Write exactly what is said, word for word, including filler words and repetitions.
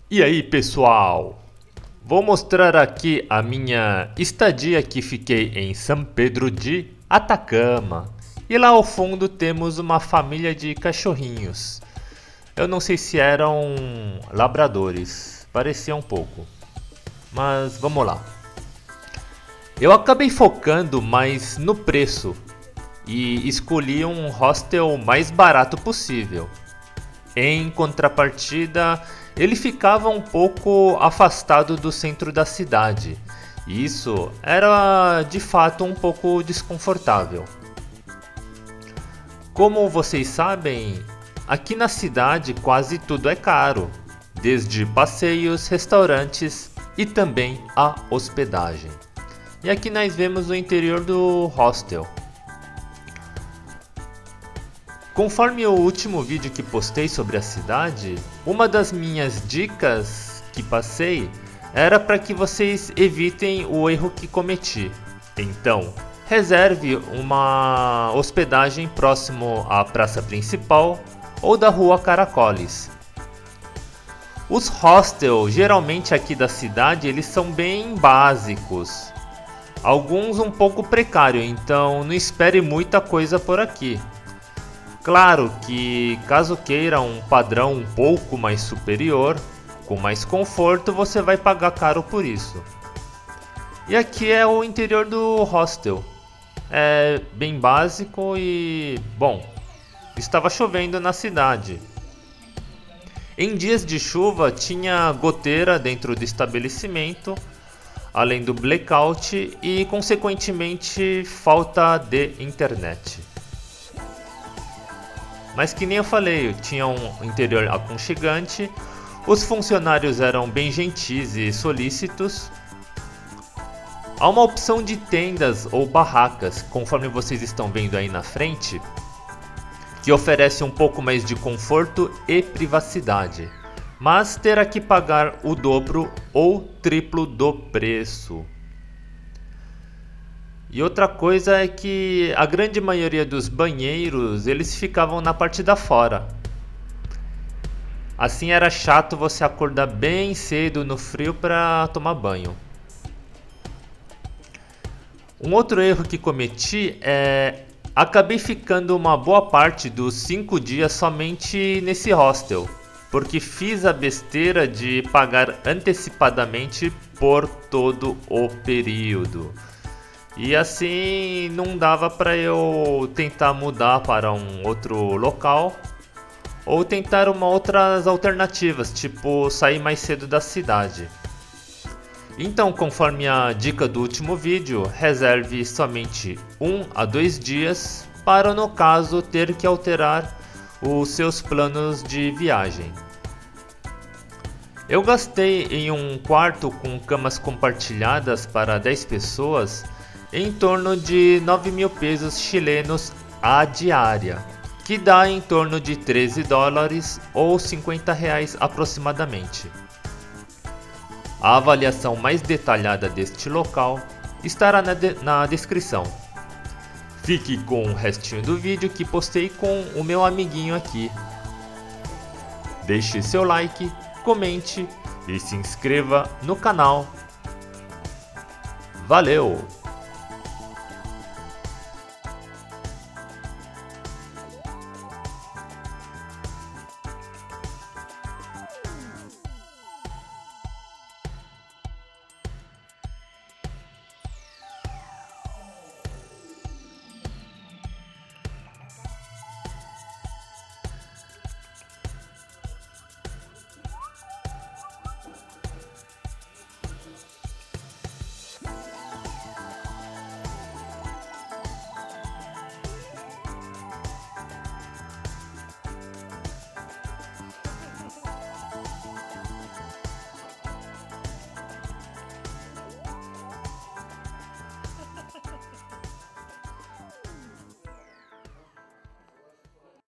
E aí, pessoal? Vou mostrar aqui a minha estadia que fiquei em São Pedro de Atacama. E lá ao fundo temos uma família de cachorrinhos. Eu não sei se eram labradores, parecia um pouco. Mas vamos lá. Eu acabei focando mais no preço e escolhi um hostel mais barato possível. Em contrapartida, ele ficava um pouco afastado do centro da cidade. Isso era de fato um pouco desconfortável. Como vocês sabem, aqui na cidade quase tudo é caro, desde passeios, restaurantes e também a hospedagem. E aqui nós vemos o interior do hostel. Conforme o último vídeo que postei sobre a cidade, uma das minhas dicas que passei era para que vocês evitem o erro que cometi. Então, reserve uma hospedagem próximo à praça principal ou da rua Caracoles. Os hostels, geralmente aqui da cidade, eles são bem básicos. Alguns um pouco precários, então não espere muita coisa por aqui. Claro que, caso queira um padrão um pouco mais superior, com mais conforto, você vai pagar caro por isso. E aqui é o interior do hostel. É bem básico e, bom, estava chovendo na cidade. Em dias de chuva tinha goteira dentro do estabelecimento, além do blackout e, consequentemente, falta de internet. Mas que nem eu falei, tinha um interior aconchegante, os funcionários eram bem gentis e solícitos. Há uma opção de tendas ou barracas, conforme vocês estão vendo aí na frente, que oferece um pouco mais de conforto e privacidade, mas terá que pagar o dobro ou triplo do preço. E outra coisa é que a grande maioria dos banheiros, eles ficavam na parte da fora. Assim era chato você acordar bem cedo no frio para tomar banho. Um outro erro que cometi é acabei ficando uma boa parte dos cinco dias somente nesse hostel, porque fiz a besteira de pagar antecipadamente por todo o período. E assim não dava para eu tentar mudar para um outro local ou tentar uma outras alternativas, tipo sair mais cedo da cidade. Então, conforme a dica do último vídeo, reserve somente um a dois dias para, no caso, ter que alterar os seus planos de viagem. Eu gastei em um quarto com camas compartilhadas para dez pessoas em torno de nove mil pesos chilenos a diária, que dá em torno de treze dólares ou cinquenta reais aproximadamente. A avaliação mais detalhada deste local estará na, de na descrição. Fique com o restinho do vídeo que postei com o meu amiguinho aqui. Deixe seu like, comente e se inscreva no canal. Valeu!